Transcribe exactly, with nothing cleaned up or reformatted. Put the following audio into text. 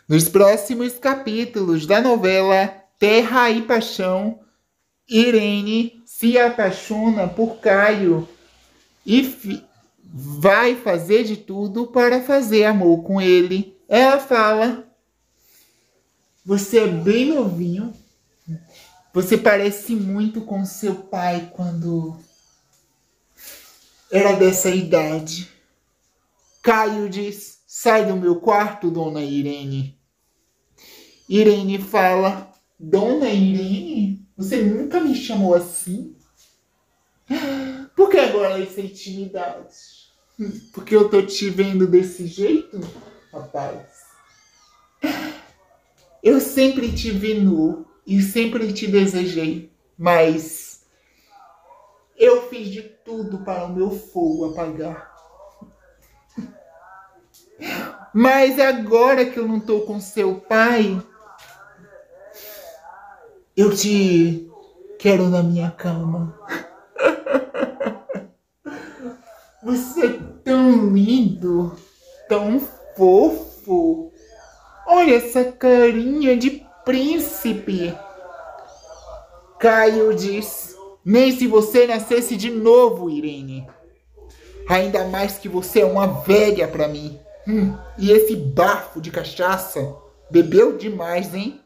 Nos próximos capítulos da novela Terra e Paixão, Irene se apaixona por Caio e fi- vai fazer de tudo para fazer amor com ele. Ela fala: você é bem novinho, você parece muito com seu pai quando era dessa idade. Caio diz: sai do meu quarto, dona Irene. Irene fala: dona Irene? Você nunca me chamou assim? Por que agora essa intimidade? Porque eu tô te vendo desse jeito, rapaz? Eu sempre te vi nu e sempre te desejei, mas eu fiz de tudo para o meu fogo apagar. Mas agora que eu não tô com seu pai, eu te quero na minha cama. Você é tão lindo, tão fofo. Olha essa carinha de príncipe. Caio diz: nem se você nascesse de novo, Irene. Ainda mais que você é uma velha pra mim. Hum, e esse bafo de cachaça bebeu demais, hein?